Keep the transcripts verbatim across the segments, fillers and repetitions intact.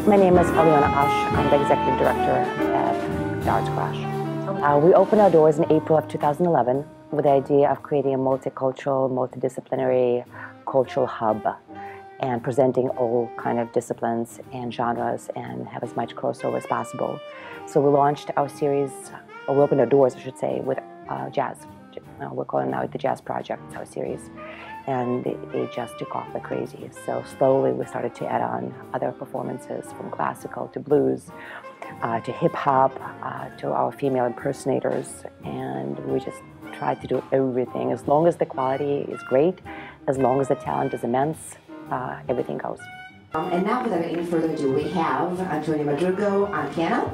My name is Aliona Ash. I'm the Executive Director at the Arts Crash. Uh, we opened our doors in April of two thousand eleven with the idea of creating a multicultural, multidisciplinary cultural hub and presenting all kind of disciplines and genres and have as much crossover as possible. So we launched our series, or we opened our doors, I should say, with uh, jazz. Uh, we're calling now it the Jazz Project, our series. And it, it just took off like crazy. So slowly we started to add on other performances, from classical to blues, uh, to hip hop, uh, to our female impersonators. And we just tried to do everything. As long as the quality is great, as long as the talent is immense, uh, everything goes. Um, and now, without any further ado, we have Antonio Madruga on piano.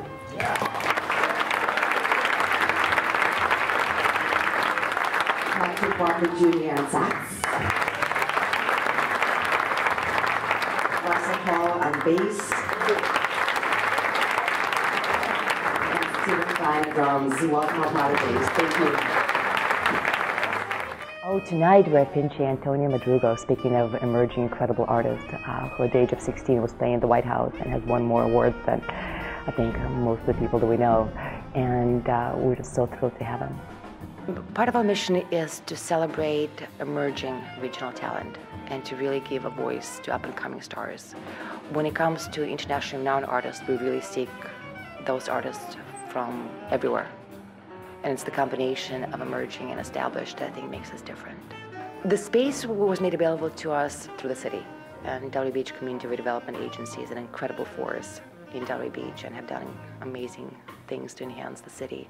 Patrick Walker Junior on sax. Russell Hall on bass. And Stephen Klein on drums. Welcome to Apologies. Thank you. Oh, tonight we're pinching Antonio Madruga, speaking of emerging incredible artist uh, who at the age of sixteen was playing at the White House and has won more awards than I think most of the people that we know. And uh, we're just so thrilled to have him. Part of our mission is to celebrate emerging regional talent and to really give a voice to up-and-coming stars. When it comes to internationally renowned artists, we really seek those artists from everywhere. And it's the combination of emerging and established that I think makes us different. The space was made available to us through the city, and Delray Beach Community Redevelopment Agency is an incredible force in Delray Beach and have done amazing things to enhance the city.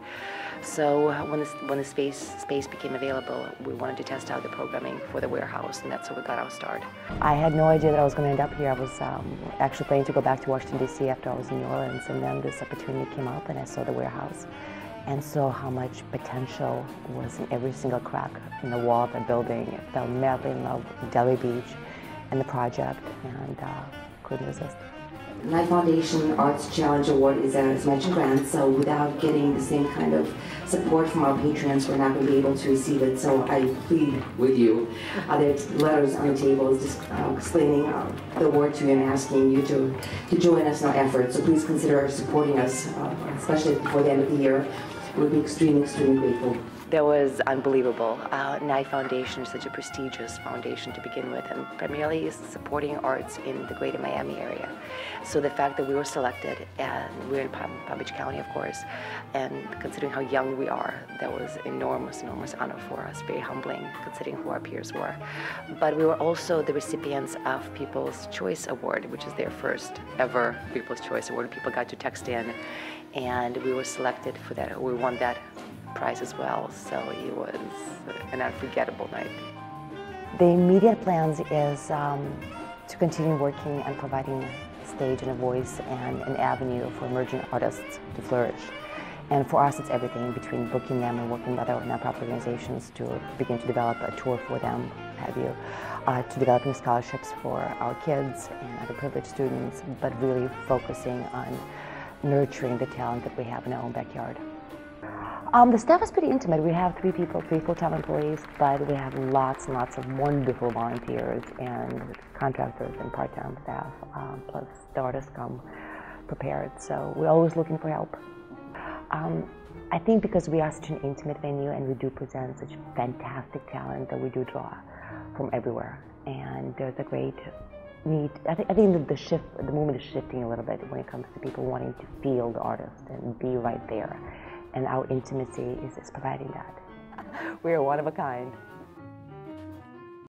So when, this, when the space, space became available, we wanted to test out the programming for the warehouse, and that's how we got our start. I had no idea that I was going to end up here. I was um, actually planning to go back to Washington, D C after I was in New Orleans, and then this opportunity came up and I saw the warehouse and saw how much potential was in every single crack in the wall of the building. I fell madly in love with Delray Beach and the project, and uh, couldn't resist. Knight Foundation Arts Challenge Award is a mentioned grant, so without getting the same kind of support from our patrons, we're not going to be able to receive it. So I plead with you. Uh, there's letters on the table just uh, explaining uh, the award to you and asking you to, to join us in our efforts. So please consider supporting us, uh, especially before the end of the year. We'll be extremely, extremely grateful. That was unbelievable. Uh, Knight Foundation is such a prestigious foundation to begin with, and primarily is supporting arts in the greater Miami area. So the fact that we were selected, and we're in Palm, Palm Beach County, of course, and considering how young we are, that was enormous, enormous honor for us, very humbling considering who our peers were. But we were also the recipients of People's Choice Award, which is their first ever People's Choice Award. People got to text in, and we were selected for that. We won that prize as well, so it was an unforgettable night. The immediate plans is um, to continue working and providing a stage and a voice and an avenue for emerging artists to flourish. And for us, it's everything between booking them and working with other nonprofit organizations to begin to develop a tour for them, have you, uh, to developing scholarships for our kids and underprivileged students, but really focusing on nurturing the talent that we have in our own backyard. Um, the staff is pretty intimate. We have three people, three full-time employees, but we have lots and lots of wonderful volunteers and contractors and part-time staff, um, plus the artists come prepared, so we're always looking for help. Um, I think because we are such an intimate venue and we do present such fantastic talent that we do draw from everywhere, and there's a great need. I, th I think that the shift, the movement is shifting a little bit when it comes to people wanting to feel the artist and be right there. And our intimacy is, is providing that. We are one of a kind.